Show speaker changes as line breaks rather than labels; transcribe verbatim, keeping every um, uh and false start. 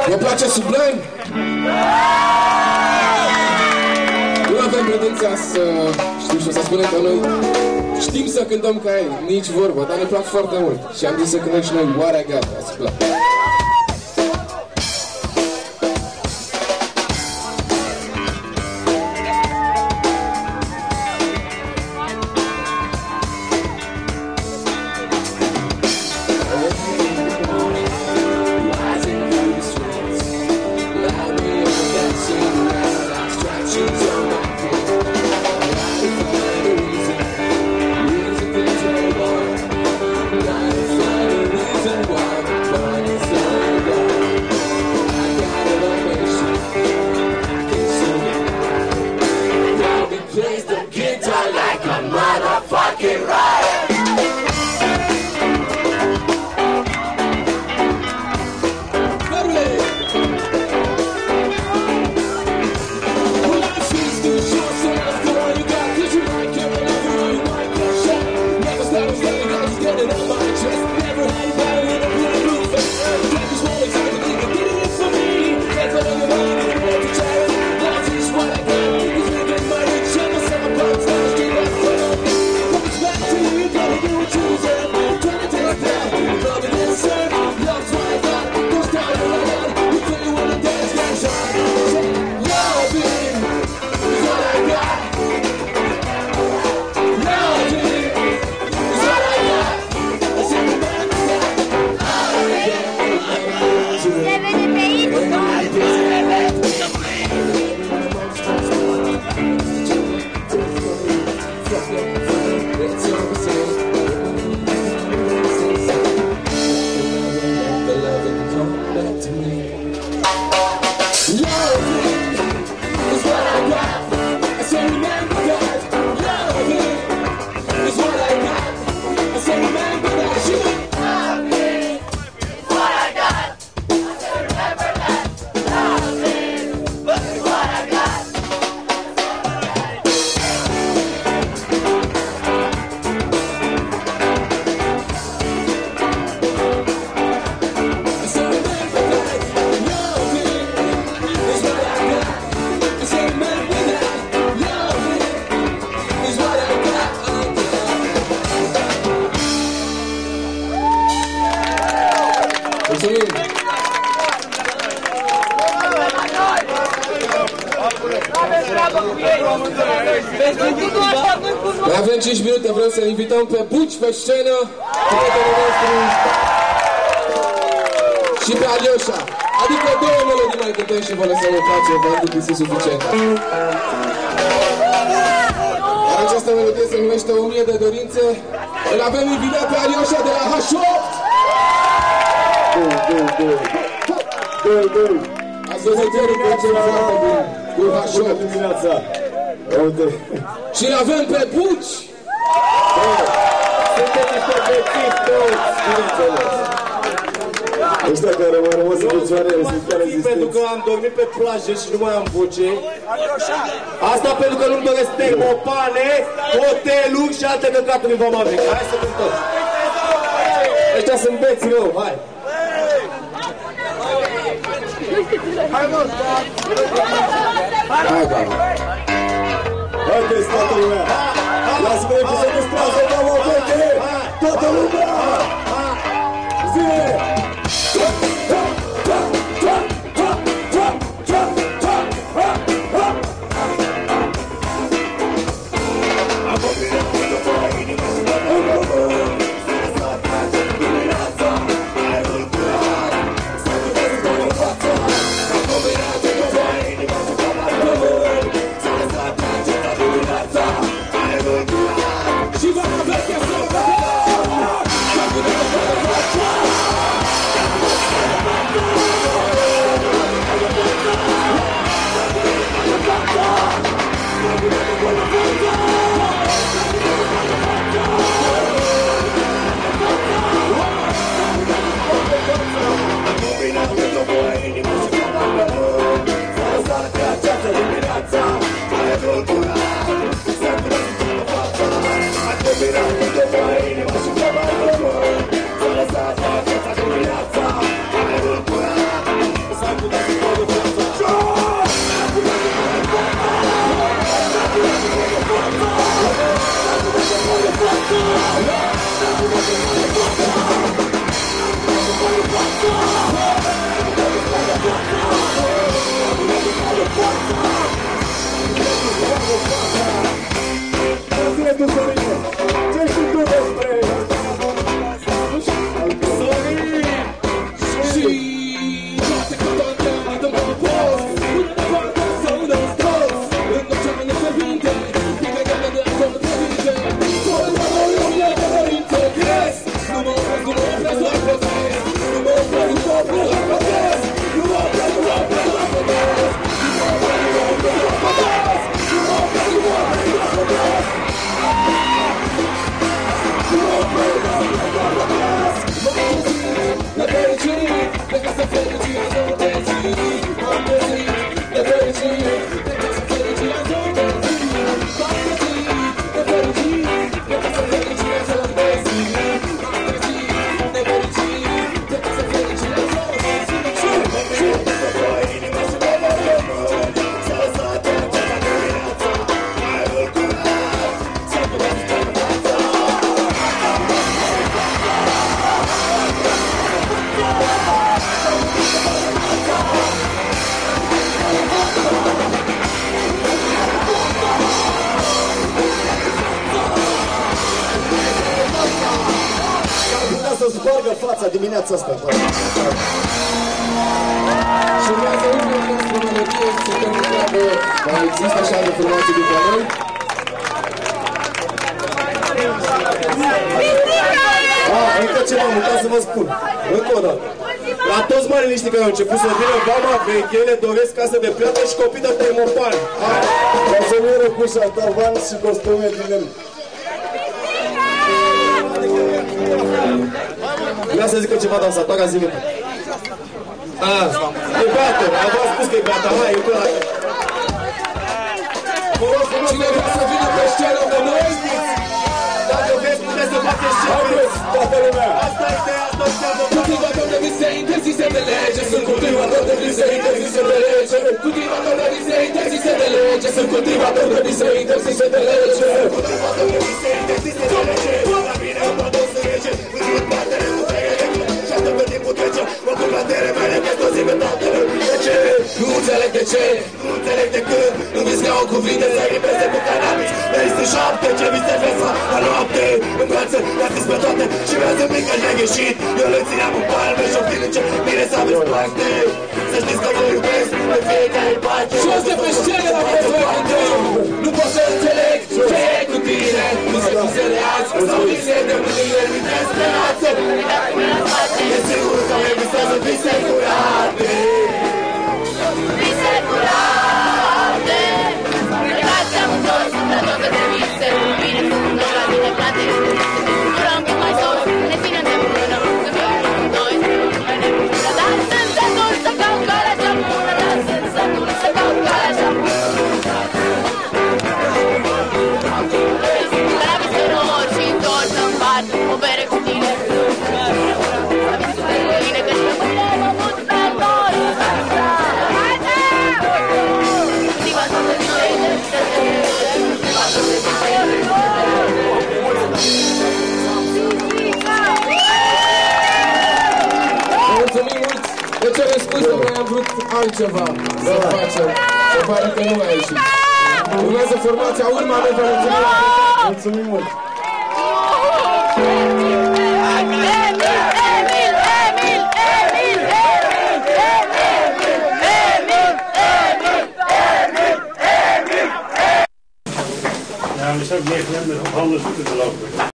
Vă place Sublime? Nu avem pretenția să, știu și o să spunem că noi știm să cântăm ca ei, nici vorba, dar ne plac foarte mult. Și am zis să cântăm și noi What I Got, ați plac. Mai avem cinci minute, vrem să invităm pe Buci pe scenă, prietenul nostru și pe Alioșa. Adică două melodii mai cântăm și vă lăsăm în pace, vă duc este suficient. Iar această melodie se numește o mie de dorințe. Îl avem invitat pe Alioșa de la H opt. Ați văzut ieri că e ceva foarte bun cu H opt. Și îl avem pe Buci.
Suntem niște bețivi toți, bineînțeles. Ăștia care m-au rămas în picioare sunt chiar rezistenți. Pentru că am dormit pe plajă și nu mai am voce. Asta pentru că nu-mi doresc termopane, hoteluri și alte căcaturi în Vama Veche. Hai să cântăm. Ăștia sunt beți rău, hai. Hai, mă!
Hai, bă!
Haideți, toată lumea! Lasă-mă episodul strază, Vama Veche! Toată lumea! Zile!
Și
Dimineața asta.
Și urmează ultima noastră melodie, suntem în treabă, mai există așa de formații după noi.
Ah, încă ceva, am uitat să vă spun. Încă o dată. La toți mariniștii care au început să vină vama veche, le doresc casă de piatră și copii de termopan. Ca să nu eră cu șantavan și costume din lemn. Vreau să zică ceva dansatoarea, zi-mi. Ah, e beată, am v-am spus că e beată, hai, e cu ăla.
Cine vrea să vină pe scenă de noi?
Dacă vreți, puteți să faceți ce vreți, toată lumea. Asta e ideea, asta înseamnă.
Cultivator de vise interzise de lege, sunt cultivator de vise interzise de lege. Cultivator de vise interzise de lege, sunt cultivator de vise interzise de lege. Cultivator de vise interzise de lege, la mine am adus în rege, în batele cu fregele, și-atât pe timpul trece, mă duc la tere mele, că toți zi-mi tatăl. De ce? Nu înțeleg de ce, nu înțeleg de când, îmi vis ca o cuvinte să ripeze cu cannabis. Mergi în șapte, ce vise vesa, la noapte, în brațe, le-a zis pe toate, și mi-a zâmbit că ne-a ieșit. Eu le țineam în palme și obțin în ce bine să aveți parte. Să știți că vă iubesc pe fiecare parte. Și o să pe scenă la fost voi cântăm. Nu pot să înțeleg ce e cu tine. Nu se vise de azi, sau vise de mâine, vise speranțe. E sigur că mi-e visează vise curate.
Vise curate. Plecați amândoi, sunt la toate de vise. Bine făcut, la mine plate. Cultura un pic mai sos, ne ținem de mână. Dar sunt satul să caut calea cea bună. Dar sunt satul să caut calea cea bună. Dar am vist în ori și întorc să-mi bat o bere cu tine. Am vist pe mâine că și pe mâine am avut pe noi. Haide! Cultivator de vise, cultivator de vise.
Mulțumim mult! De ce ne spus că noi am vrut altceva să facem, să pare că nu a ieșit. Urmează formația Urma, noi vă mulțumim!
Mulțumim mult!
Ja, men så vet jag inte om det skulle vara